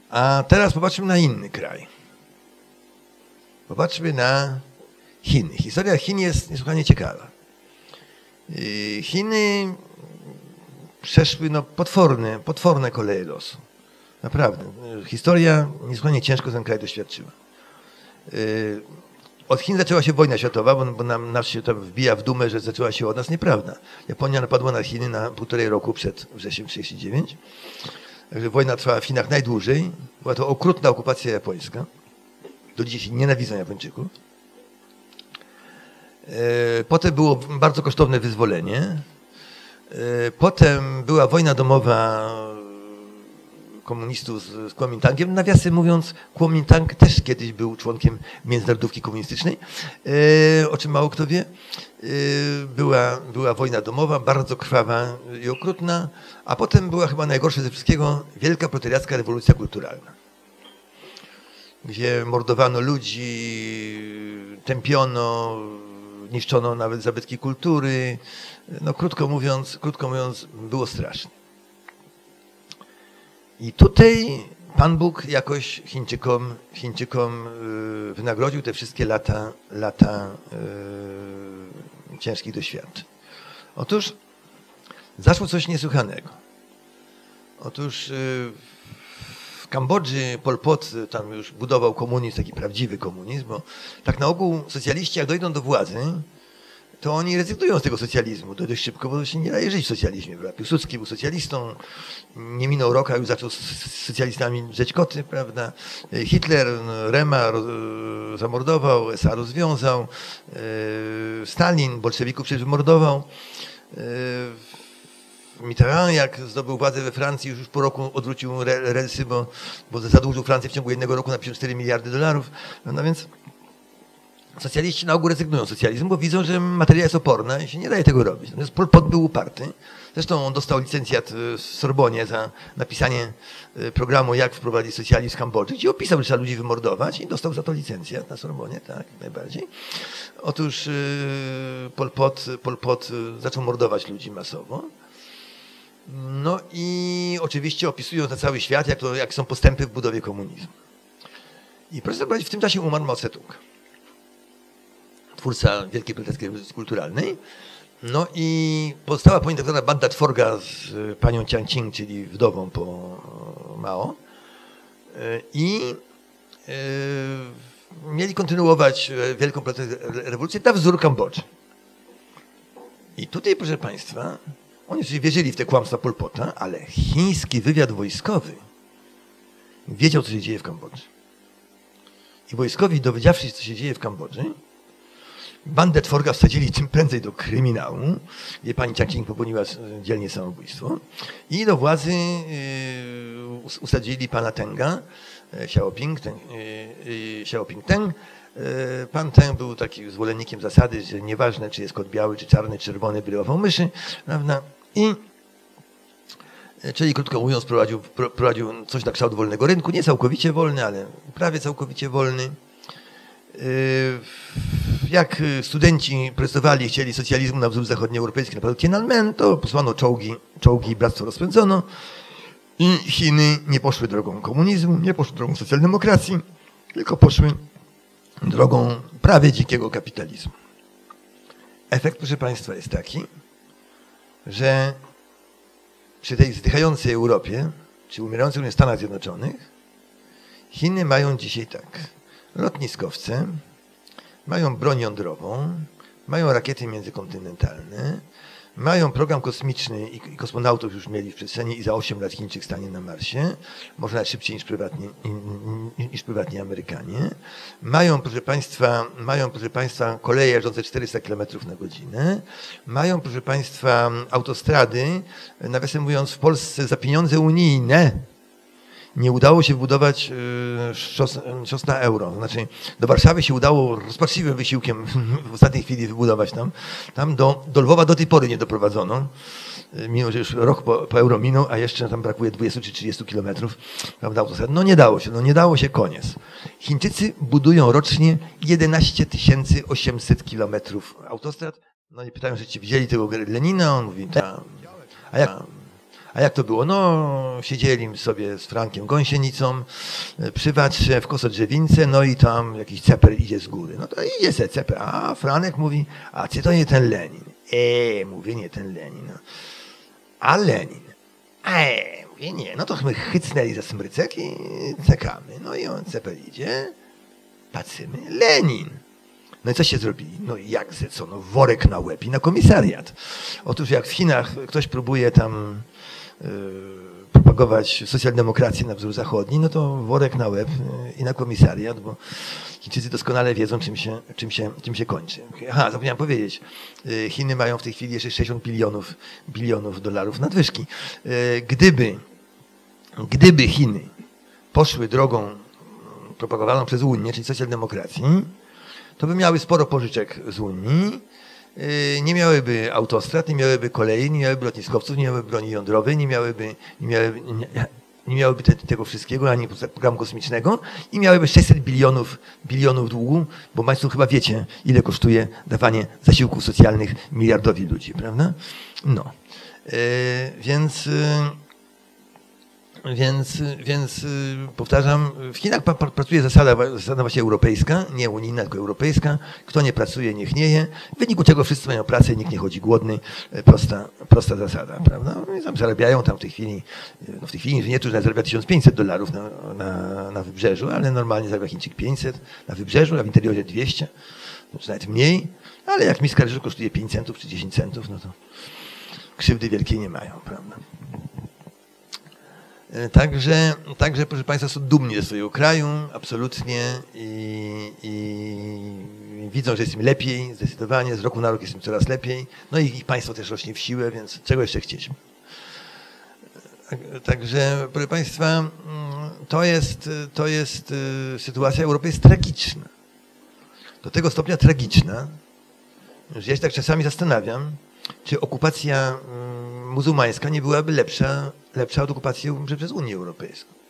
A teraz popatrzmy na inny kraj. Popatrzmy na Chiny. Historia Chin jest niesłychanie ciekawa. Chiny przeszły potworne koleje losu. Naprawdę. Historia niesłychanie ciężko ten kraj doświadczyła. Od Chin zaczęła się wojna światowa, bo nam się to wbija w dumę, że zaczęła się od nas. Nieprawda. Japonia napadła na Chiny na 1,5 roku przed wrześniem 1939. Także wojna trwała w Chinach najdłużej. Była to okrutna okupacja japońska. Do dzisiaj się nienawidzą Japończyków. Potem było bardzo kosztowne wyzwolenie. Potem była wojna domowa komunistów z Kuomintangiem. Nawiasem mówiąc, Kuomintang też kiedyś był członkiem międzynarodówki komunistycznej, o czym mało kto wie. Była wojna domowa, bardzo krwawa i okrutna, a potem była chyba najgorsza ze wszystkiego wielka proletariacka rewolucja kulturalna, gdzie mordowano ludzi, tępiono, niszczono nawet zabytki kultury. No, krótko mówiąc, było strasznie. I tutaj Pan Bóg jakoś Chińczykom wynagrodził te wszystkie lata ciężkich doświadczeń. Otóż zaszło coś niesłychanego. Otóż w Kambodży Pol Pot tam już budował komunizm, taki prawdziwy komunizm, bo tak na ogół socjaliści jak dojdą do władzy, to oni rezygnują z tego socjalizmu dość szybko, bo się nie daje żyć w socjalizmie. Piłsudski był socjalistą, nie minął roku, już zaczął z socjalistami drzeć koty, prawda? Hitler Rema zamordował, SA rozwiązał, Stalin bolszewików przecież wymordował. Mitterrand, jak zdobył władzę we Francji, już po roku odwrócił relsy, bo zadłużył Francję w ciągu 1 roku na 54 miliardy dolarów. No więc socjaliści na ogół rezygnują z socjalizmu, bo widzą, że materia jest oporna i się nie daje tego robić. Natomiast Pol Pot był uparty. Zresztą on dostał licencjat w Sorbonie za napisanie programu, jak wprowadzić socjalizm w Kambodży, gdzie opisał, że trzeba ludzi wymordować i dostał za to licencjat na Sorbonie, tak, najbardziej. Otóż Pol Pot zaczął mordować ludzi masowo. No i oczywiście opisują na cały świat, jak są postępy w budowie komunizmu. I proszę zobaczyć, w tym czasie umarł Mao Tse-tung, twórca Wielkiej Proletariackiej Rewolucji Kulturalnej. No i powstała po nim tak zwana banda czworga z panią Chiang Ching, czyli wdową po Mao. I mieli kontynuować Wielką Proletariacką Rewolucję na wzór Kambodży. I tutaj, proszę państwa, oni sobie wierzyli w te kłamstwa Pol Pota, ale chiński wywiad wojskowy wiedział, co się dzieje w Kambodży. I wojskowi, dowiedziawszy się, co się dzieje w Kambodży, bandę czworga wsadzili czym prędzej do kryminału, gdzie pani Chiang Ching popełniła dzielnie samobójstwo. I do władzy usadzili pana Tenga, Xiaoping Teng. Pan Teng był takim zwolennikiem zasady, że nieważne, czy jest kot biały, czy czarny, czy czerwony, byle łował myszy, prawda? Czyli krótko mówiąc, prowadził coś na kształt wolnego rynku, nie całkowicie wolny, ale prawie całkowicie wolny. Jak studenci protestowali, chcieli socjalizmu na wzór zachodnioeuropejski, na przykład Tiananmen, to posłano czołgi, bractwo rozpędzono i Chiny nie poszły drogą komunizmu, nie poszły drogą socjaldemokracji, tylko poszły drogą prawie dzikiego kapitalizmu. Efekt, proszę państwa, jest taki, że przy tej zdychającej Europie, czy umierających w Stanach Zjednoczonych, Chiny mają dzisiaj tak: lotniskowce, mają broń jądrową, mają rakiety międzykontynentalne, mają program kosmiczny i kosmonautów już mieli w przestrzeni i za 8 lat Chińczyk stanie na Marsie, może nawet szybciej niż prywatni Amerykanie. Mają, proszę państwa, koleje jeżdżące 400 km na godzinę. Mają, proszę państwa, autostrady, nawiasem mówiąc, w Polsce za pieniądze unijne nie udało się budować szos na euro. Znaczy, do Warszawy się udało rozpaczliwym wysiłkiem w ostatniej chwili wybudować tam do Lwowa do tej pory nie doprowadzono. Mimo że już rok po euro minął, a jeszcze tam brakuje 20 czy 30 kilometrów, prawda, autostrad. No nie dało się, koniec. Chińczycy budują rocznie 11 800 kilometrów autostrad. No i pytają, że ci widzieli tego Lenina, on mówi, A jak to było? No, siedzieli sobie z Frankiem Gąsienicą przy Watrze w Kosodrzewince, no i tam jakiś ceper idzie z góry. No to idzie se ceper. A Franek mówi, a czy to nie ten Lenin? Mówię, nie ten Lenin. No. A Lenin? Mówię, nie. No to my chycnęli za smrycek i czekamy. No i on ceper idzie, patrzymy, Lenin. No i co się zrobili? No i jak ze co? No worek na łeb i na komisariat. Otóż jak w Chinach ktoś próbuje tam propagować socjaldemokrację na wzór zachodni, no to worek na łeb i na komisariat, bo Chińczycy doskonale wiedzą, czym się kończy. Aha, zapomniałem powiedzieć. Chiny mają w tej chwili jeszcze 60 bilionów dolarów nadwyżki. Gdyby Chiny poszły drogą propagowaną przez Unię, czyli socjaldemokracji, to by miały sporo pożyczek z Unii, nie miałyby autostrad, nie miałyby kolei, nie miałyby lotniskowców, nie miałyby broni jądrowej, nie miałyby tego wszystkiego, ani programu kosmicznego i miałyby 600 bilionów długu, bo Państwo chyba wiecie, ile kosztuje dawanie zasiłków socjalnych miliardowi ludzi, prawda? No. Więc powtarzam, w Chinach pracuje zasada właśnie europejska, nie unijna, tylko europejska. Kto nie pracuje, niech nie je. W wyniku czego wszyscy mają pracę, nikt nie chodzi głodny. Prosta zasada, prawda? I tam zarabiają tam w tej chwili inżynierzy zarabia $1500 na wybrzeżu, ale normalnie zarabia Chińczyk 500 na wybrzeżu, a w interiorze 200, czy nawet mniej. Ale jak miska ryżu kosztuje 5 centów czy 10 centów, no to krzywdy wielkiej nie mają, prawda? Także, proszę Państwa, są dumni ze swojego kraju, absolutnie i widzą, że jest im lepiej, zdecydowanie, z roku na rok jest im coraz lepiej, no i ich państwo też rośnie w siłę, więc czego jeszcze chcieć? Także, proszę Państwa, to jest sytuacja Europy jest tragiczna. Do tego stopnia tragiczna, że ja się tak czasami zastanawiam, czy okupacja muzułmańska nie byłaby lepsza od okupacji przez Unię Europejską.